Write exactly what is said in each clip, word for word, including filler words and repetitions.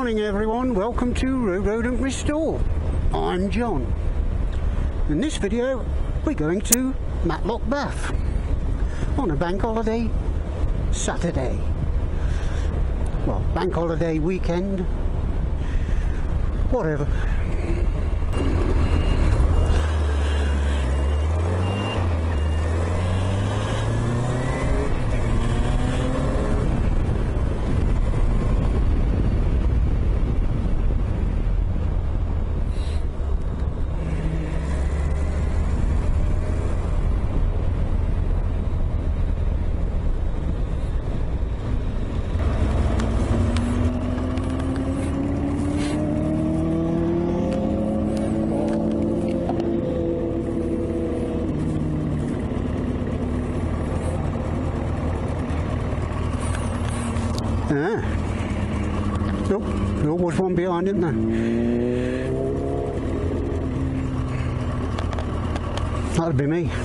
morning everyone, welcome to Road Rodent Restore. I'm John. In this video we're going to Matlock Bath on a bank holiday Saturday. Well, bank holiday weekend, whatever. Ah. Nope, there was one behind, isn't there? That'd be me.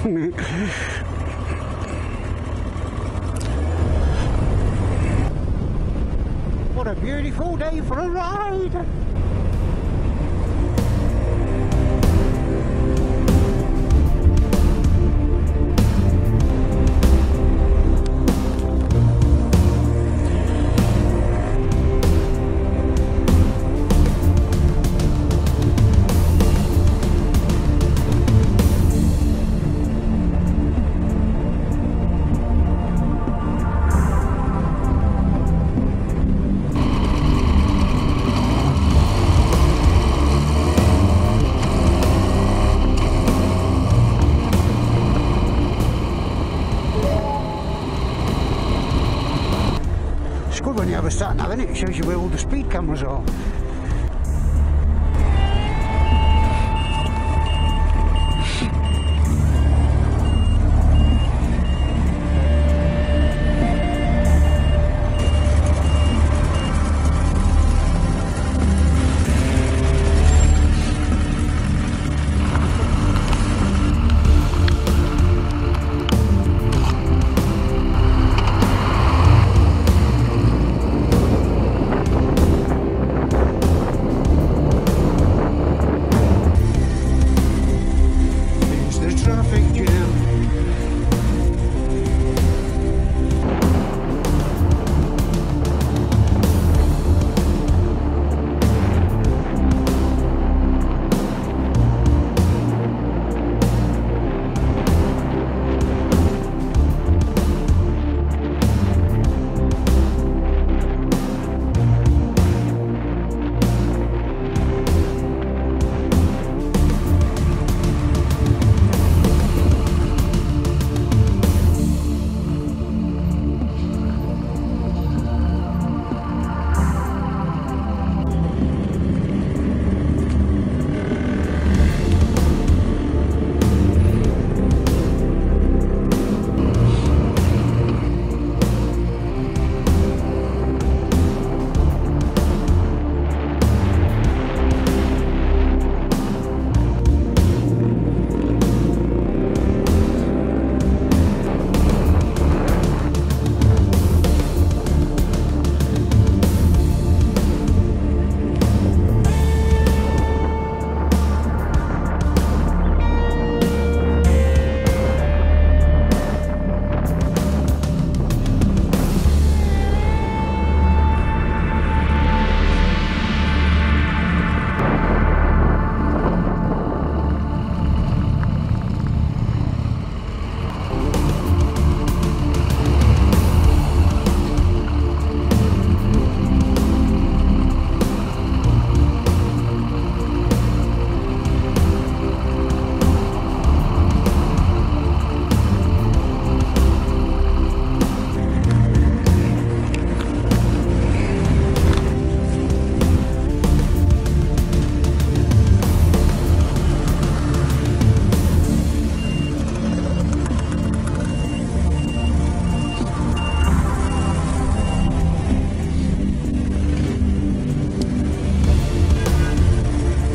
What a beautiful day for a ride! It's good when you have a sat nav, isn't it? It shows you where all the speed cameras are.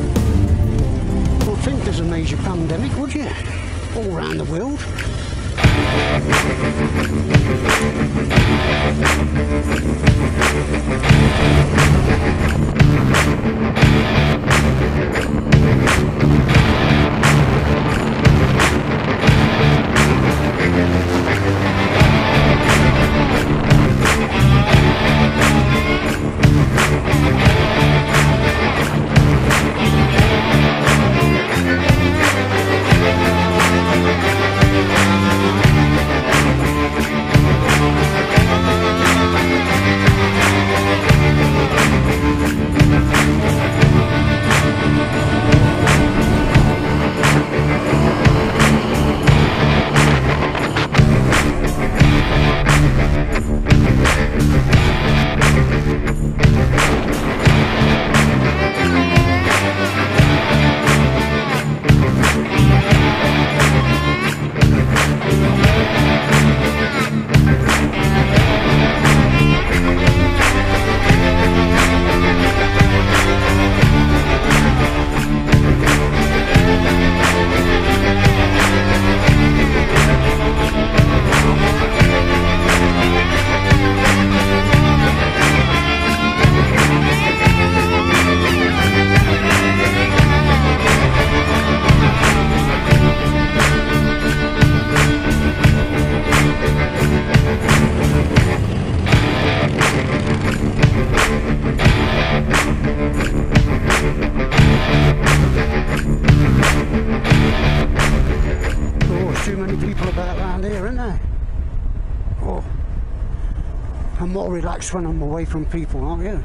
Major pandemic, would you? All around the world. I'm more relaxed when I'm away from people, aren't you?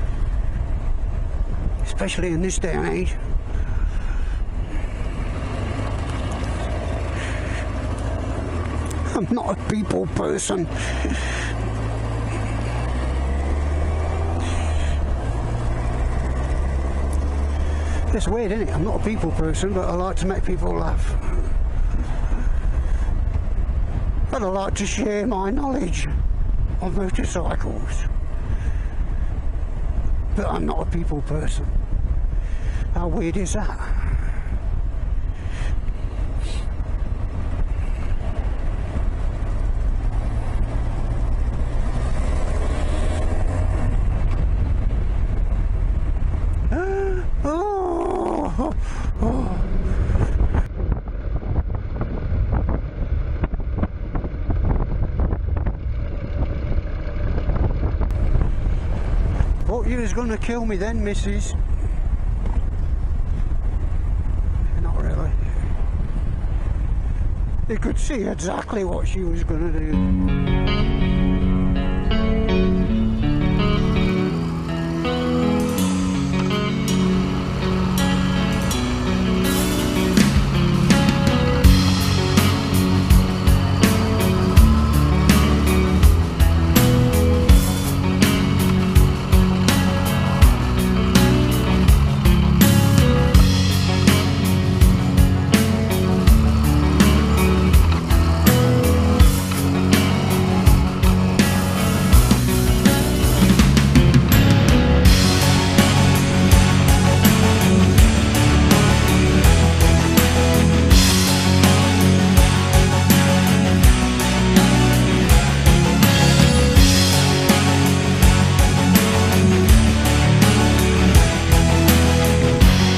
Especially in this day and age. I'm not a people person. It's weird, isn't it? I'm not a people person, but I like to make people laugh. But I like to share my knowledge of motorcycles. But I'm not a people person. How weird is that? Oh, oh. Thought you was going to kill me then, missus. Not really. You could see exactly what she was going to do.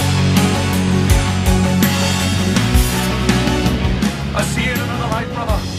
I'll see you in another life, brother.